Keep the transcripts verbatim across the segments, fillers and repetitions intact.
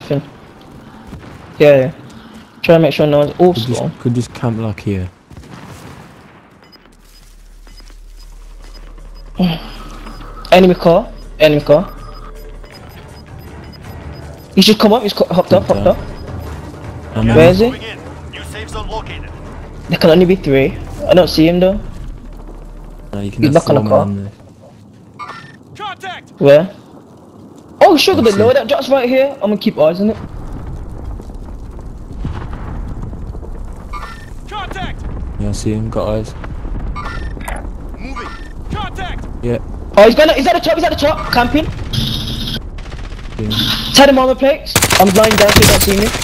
Yeah, yeah. Try to make sure no one's all Could slow. just, could just camp like here. Enemy car. Enemy car. He should come up. He's co hopped up. Hopped up. Um, Where is he? New safe zone located. There can only be three. I don't see him though. No, you can He's have back on the four car. men on there. Contact. Where? Oh, sugar, I the see. load that drops right here. I'm gonna keep eyes on it. Contact. Yeah, I see him. Got eyes. Moving. Contact. Yeah. Oh, he's gonna. He's at the top. He's at the top. Camping. Yeah. Tell him armor plates. I'm lying down so you don't see me.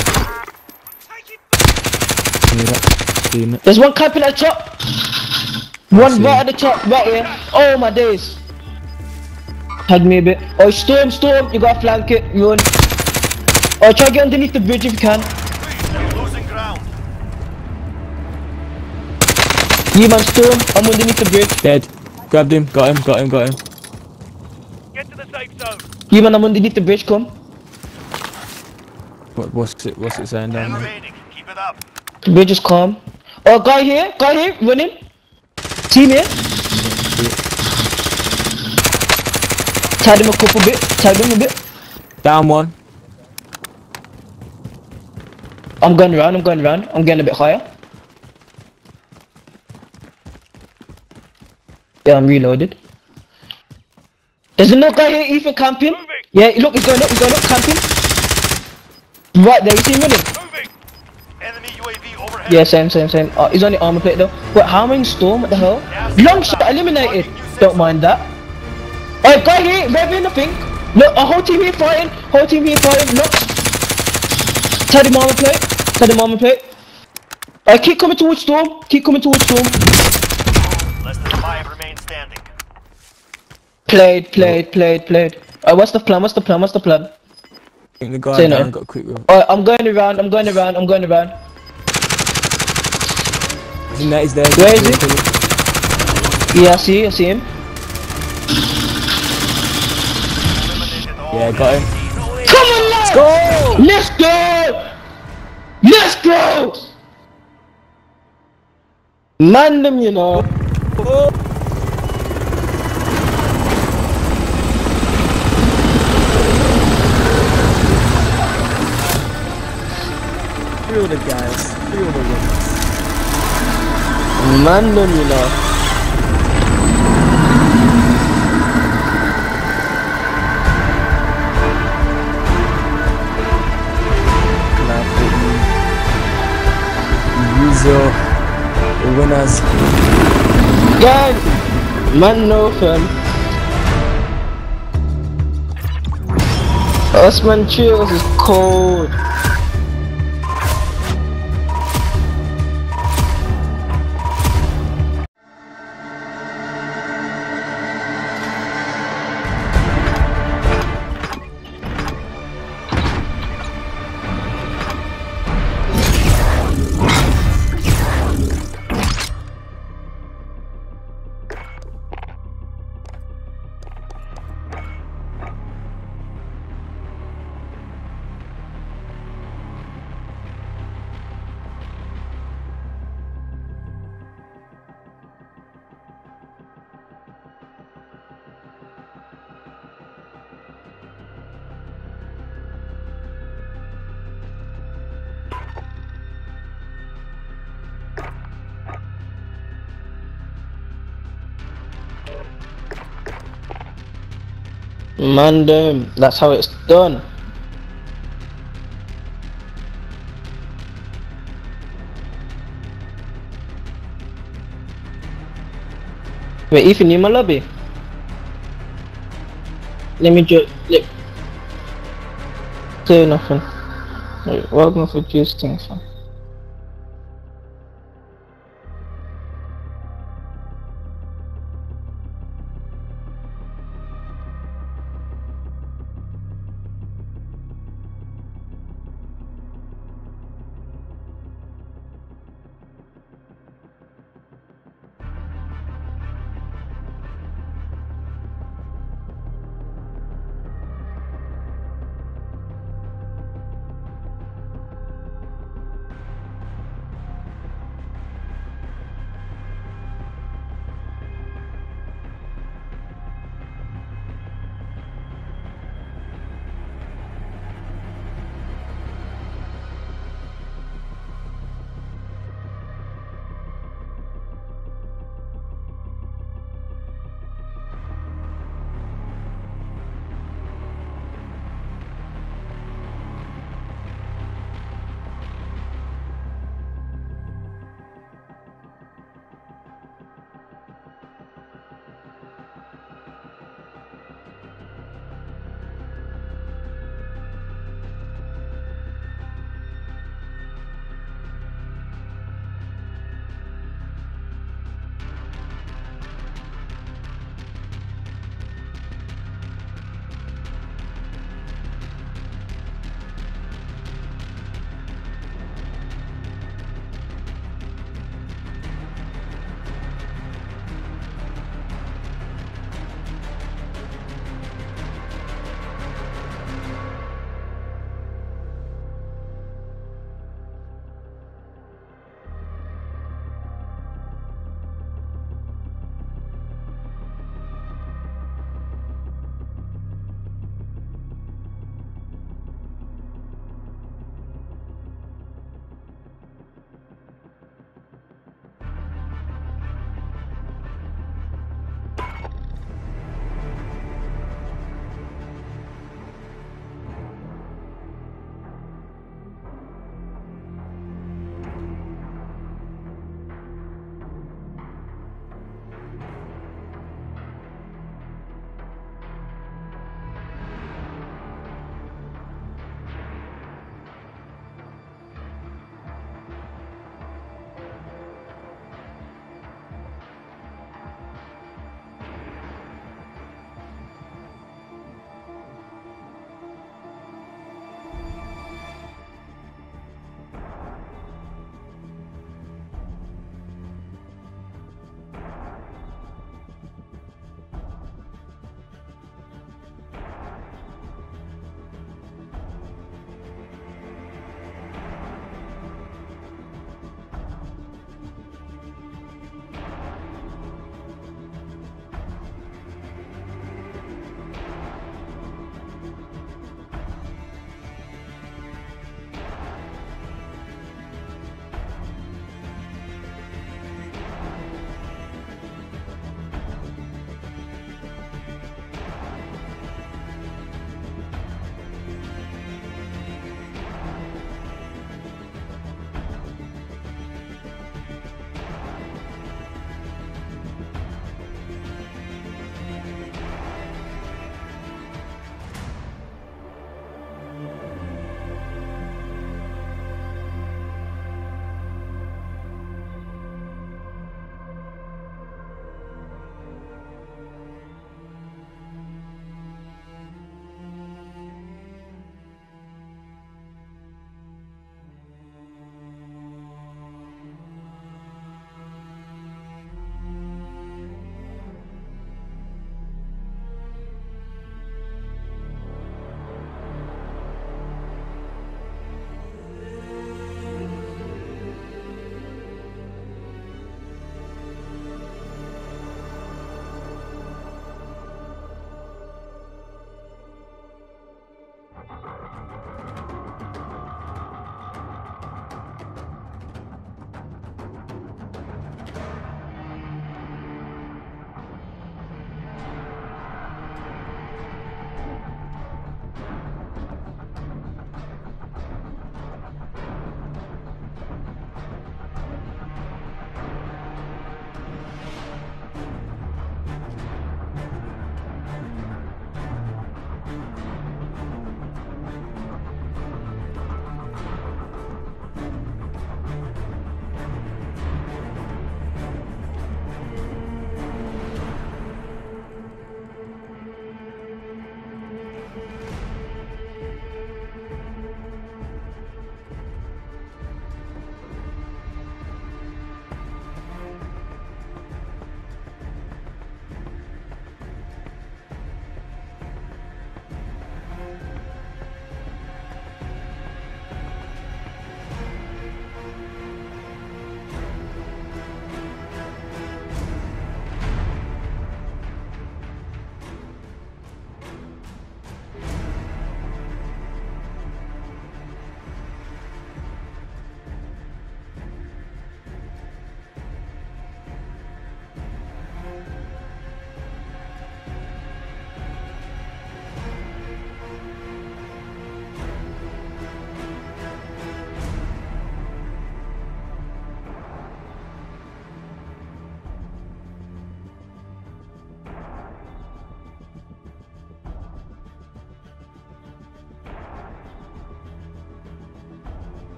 See that? Seen it. There's one camping at the top. One see right at the top, right here. Oh my days. Hug me a bit. Oh, storm, storm. You gotta flank it. Run. Oh, try to get underneath the bridge if you can. You're losing ground. You man, storm. I'm underneath the bridge. Dead. Grabbed him. Got him. Got him. Got him. Get to the safe zone. You man, I'm underneath the bridge. Come. What, what's it? What's it saying down there? Invading. Keep it up. The bridge is calm. Oh, guy here. Guy here. Running. Team here. Tied him a couple bit. Tied him a bit. Down one. I'm going around. I'm going around. I'm getting a bit higher. Yeah, I'm reloaded. There's another guy here, Ethan, camping. Moving. Yeah, look, he's going up, he's going up, camping. Right there, you see him running? Moving. Enemy U A V overhead. Yeah, same, same, same. Uh, he's on the armor plate though. Wait, how am I in storm? What the hell? Long shot eliminated. Don't mind that. Alright, guy here, revving, I think. Look, a whole team here fighting. Whole team here fighting. Look. Tell him armor plate. Tell him armor plate. Alright, keep coming towards storm. Keep coming towards storm. Less than five remain standing. Played, played, played, played. Alright, what's the plan? What's the plan? What's the plan? I think the guy Say no. down got quick with. Alright, I'm going around. I'm going around. I'm going around. I think that is there. Where is he? Yeah, I see. I see him. Eliminated all Yeah, got him. Come on, lads! Go! Let's go! Let's go! Man them, you know. Feel the guys. Feel the winners. Man them, you know. Clap for you. User. The winners. God, man, no fun. Osman Chills is cold. Man, damn, that's how it's done. Wait, Ethan, you in my lobby? Let me just let say nothing. Wait, welcome for juice things.